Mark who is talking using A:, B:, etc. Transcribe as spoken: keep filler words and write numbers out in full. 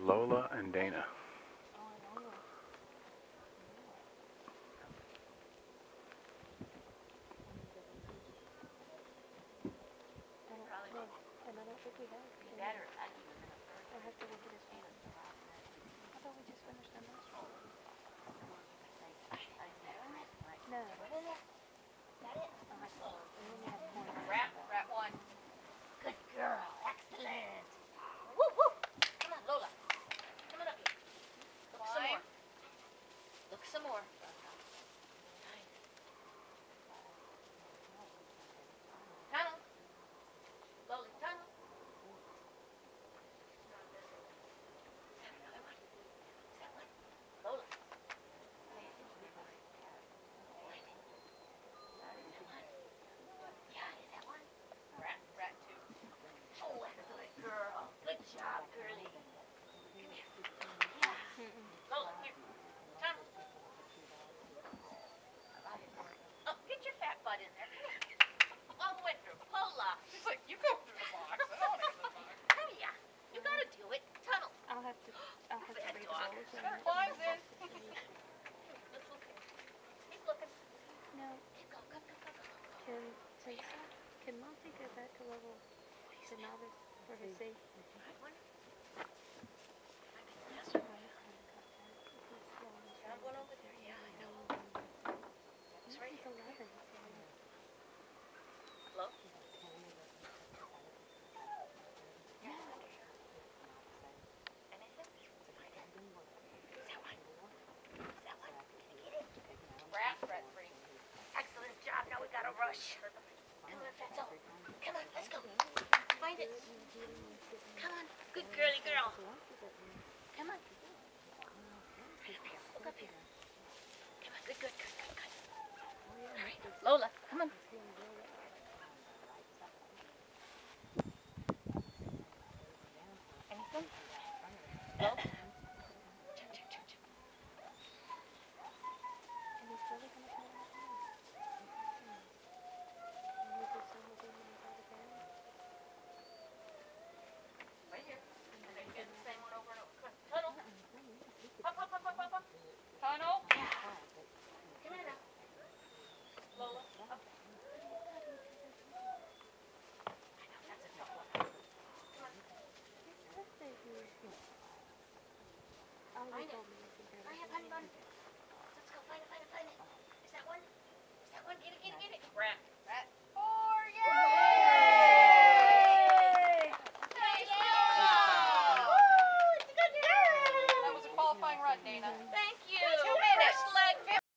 A: Lola and Dana.
B: And I don't think we have. Be better if Aggie was in a third. I have to look at his name. I thought we just finished our last one. No. What is it? Is that it? Oh, I saw it. And then you have points. Rat, rat one. Good girl. Excellent. Woo, woo. Come on, Lola. Come on up here. Look some more. Look some more. Tunnel. Lola, tunnel. Lola. Yeah, is that one? Rat, rat two. Oh, excellent girl. Good job, girlie. Come here. Yeah. Lola, here. Tunnel. Oh, get your fat butt in there. Come here. All the way through. Lola.
C: She's like, you go through the box. I don't want to get the box.
B: Come here. You gotta do it. Tunnel.
D: I'll have to, I'll have to
B: Bad
D: read
B: dog.
D: the rules.
C: Sure, climbs in.
B: Let's look here. He's looking.
D: No,
B: Go, go, go, go, go.
D: can, since, can Monty go back to level the novice for his C?
B: Right one.
D: Yes, sir.
B: I'm going over there. Yeah, I know.
D: He's right here. eleven.
B: Hello? Anything? Is that one? Is that one? Can you get it?
C: Rat, rat three.
B: Excellent job. Now we gotta rush. Come on, Fatso. Come on, let's go. Find it. Come on. Good girly girl. Come on. Right up here. Look up here. Come on. Good, good, good, good, good. All right. Lola, come on. Anything? No? Check, check, check, check.
D: And he's really gonna come out of here. And we just saw him when he got it down.
C: Right here.
B: And then you get the same one over and over. Come on. Tunnel.
C: Up, up, up, up, up, up. Tunnel.
B: Yeah. Come on now. Lola. Up. I know, that's a tough one. Come on.
D: Oh,
B: Find
D: you
B: it.
D: told me this is very
B: Find it, find it, find it. Let's go find it, find it, find it. Is that one? Is that one? Get it, get it, get it.
C: Rat. Rat four. Yay!
B: Nice job! Woo! It's a good girl!
C: That was a qualifying run, Dana.